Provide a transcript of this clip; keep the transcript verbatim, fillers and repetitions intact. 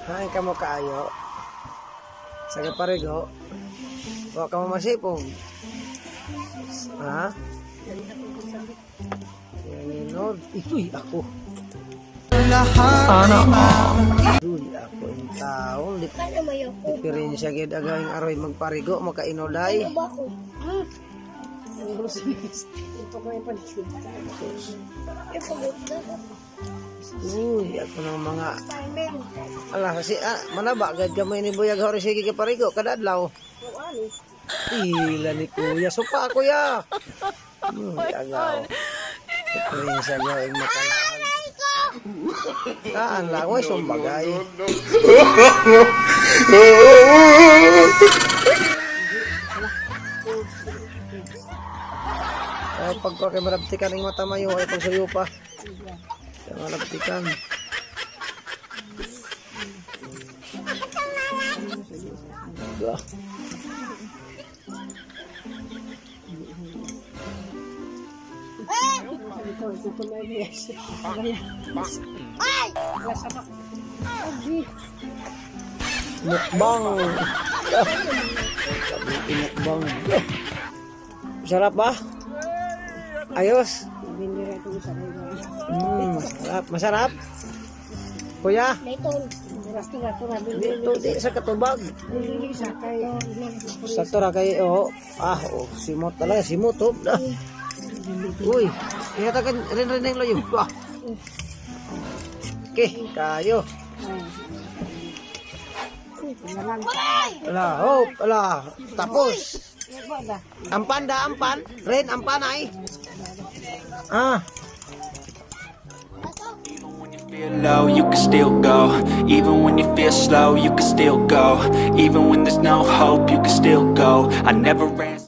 Hain ka mo kaayo. Sa kaparigo. Wa ka mo masipong. Ha? Yan inod. Ito'y ako. Sana Uy, ako yung tao. Diferensya gid agawing aroy magparigo makainoday. Uy, ako ng mga ala kasi ah, manaba gad gamay ni Buyag hori sige ka parigo kada adlaw. Ila ni kuya supa kuya. Uy, agaw. Diferensya gawing makalaan. Kaan lang, way sumbagay. Ay, pagka kay malabtikan ng mata mayo, ay pagsuyo pa. Kaya malabtikan. Bah. Mukbang. Mukbang. Sarap ba? Ayos. Hmm, masarap. Masarap? Kuya? Dito di sa katubag. Sa tora kay oh. Ah, oh, simot talaga, simot oh. Uy, ihatakan rin-rin yung layo. Wah. Okay, kayo. Ala, hop, ala, tapos. Ampan da, ampan. Ren, ampan ay. Ah. Feel low, you can still go. Even when you feel slow, you can still go. Even when there's no hope, you can still go. I never ran